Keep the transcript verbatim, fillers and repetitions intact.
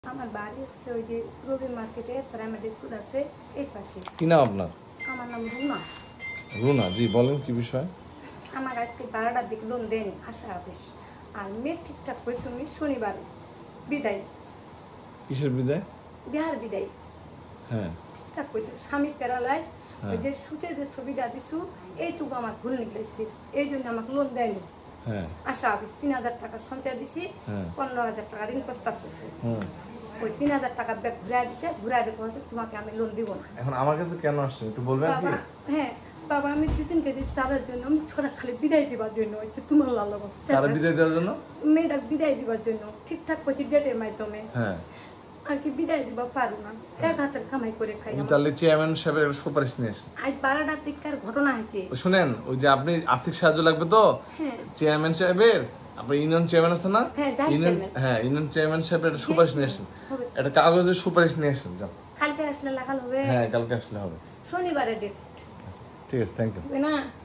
আমার বাড়ি হচ্ছে ওই যে রবি মার্কেটে প্রাইমারি স্কুল আছে এই পাশে। কি নাম আপনার? আমার নাম রুনা। রুনা জি, বলেন কি বিষয়? আমার আজকে বারোটার দিকে লোন দেয়নি আশা অফিস, আর মেয়ে ঠিকঠাক করেছে উনি শনিবারে বিদায়। কিসের বিদায়? বিহার বিদায়। হ্যাঁ ঠিকঠাক করেছে, স্বামী প্যারালাইজ। ওই যে সুতে যে ছবিটা দিছু এইটুকু আমার ভুল নিকলেছে, এই জন্য আমাকে লোন দেয়নি। হ্যাঁ আশা অফিস তিন হাজার টাকা সঞ্চয় দিছি, হ্যাঁ পনেরো হাজার টাকা ঋণ প্রস্তাব করছে। হুম ওই তিন হাজার টাকা ব্যাগ ঘুরাই দিছে, ঘুরাই দিয়ে বলছে তোমাকে আমি লোন দিব না। এখন আমার কাছে কেন আসছেন একটু বলবেন কি? বাবা হ্যাঁ বাবা, আমি দুই তিন কেজি চালের জন্য, আমি ছোড়া খালি বিদায় দিবার জন্য হচ্ছে তোমার লাল তারা বিদায় দেওয়ার জন্য মেয়েটা বিদায় দিবার জন্য ঠিকঠাক করছি ডেটের মাধ্যমে। হ্যাঁ আর কি বিদায় দিবা পারো না, এক হাতের কামাই করে খাই। আপনি তাহলে চেয়ারম্যান সাহেবের একটা সুপারিশ নিয়ে এসেন। আজ বারোটার দিককার ঘটনা হয়েছে। ওই শুনেন, ওই যে আপনি আর্থিক সাহায্য লাগবে তো হ্যাঁ চেয়ারম্যান সাহেবের, আপনার ইউনিয়ন চেয়ারম্যান আছে না? হ্যাঁ, যাই ইউনিয়ন চেয়ারম্যান। হ্যাঁ ইউনিয়ন চেয়ারম্যান সাহেবের একটা সুপারিশ নিয়ে আসেন, হবে। একটা কাগজের সুপারিশ নিয়ে আসেন যান। কালকে আসলে লাগাল হবে। হ্যাঁ কালকে আসলে হবে। শনিবারের ডেট আচ্ছা ঠিক আছে, থ্যাংক ইউ। হবে না?